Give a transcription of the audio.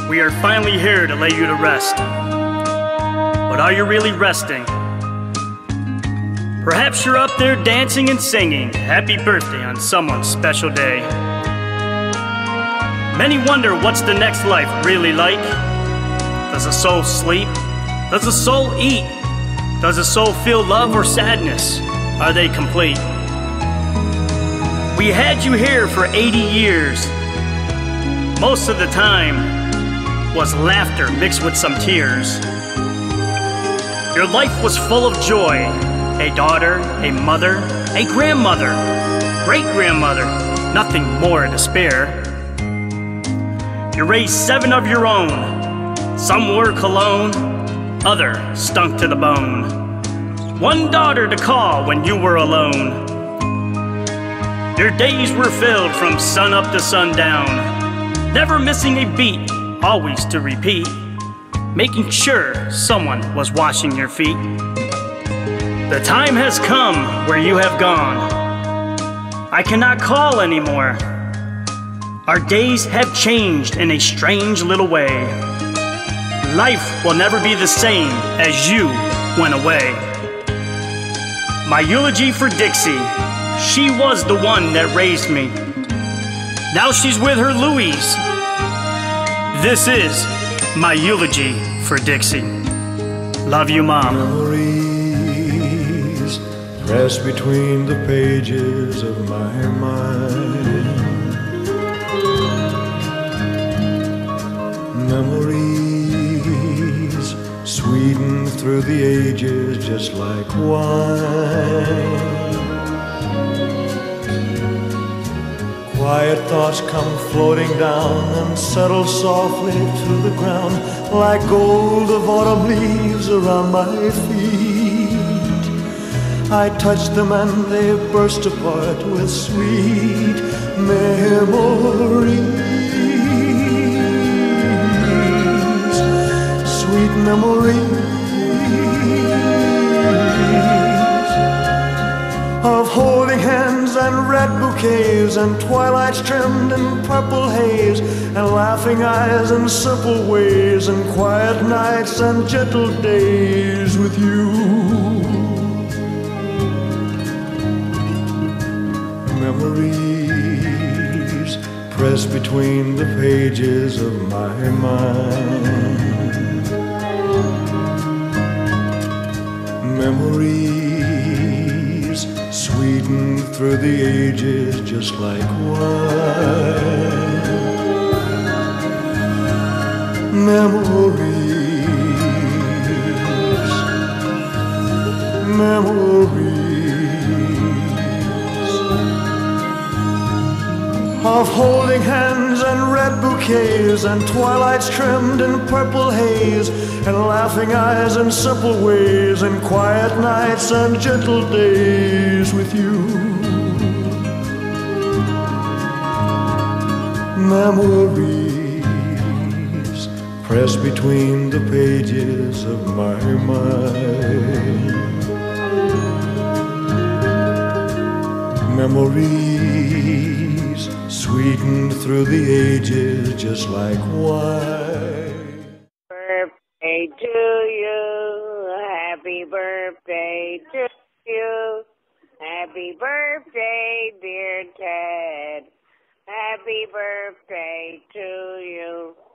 We are finally here to lay you to rest. But are you really resting? Perhaps you're up there dancing and singing happy birthday on someone's special day. Many wonder what's the next life really like. Does a soul sleep? Does a soul eat? Does a soul feel love or sadness? Are they complete? We had you here for 80 years. Most of the time was laughter mixed with some tears. Your life was full of joy. A daughter, a mother, a grandmother, great-grandmother, nothing more to spare. You raised 7 of your own. Some wore cologne, other stunk to the bone. 1 daughter to call when you were alone. Your days were filled from sun up to sundown, never missing a beat, always to repeat, making sure someone was washing your feet. The time has come where you have gone. I cannot call anymore. Our days have changed in a strange little way. Life will never be the same as you went away. My eulogy for Dixie. She was the one that raised me. Now she's with her Louise. This is my eulogy for Dixie. Love you, Mom. Memories press between the pages of my mind. Memories sweeten through the ages just like wine. Quiet thoughts come floating down and settle softly to the ground like gold of autumn leaves around my feet. I touch them and they burst apart with sweet memories. Sweet memories of holding hands and red bouquets and twilights trimmed in purple haze and laughing eyes and simple ways and quiet nights and gentle days with you. Memories press between the pages of my mind. Memories sweeten through the ages just like wine. Memories, memories of holding hands and red bouquets and twilights trimmed in purple haze and laughing eyes and simple ways and quiet nights and gentle days with you. Memories press between the pages of my mind. Memories sweetened through the ages just like wine. Birthday to you, happy birthday to you, happy birthday, dear Ted, happy birthday to you.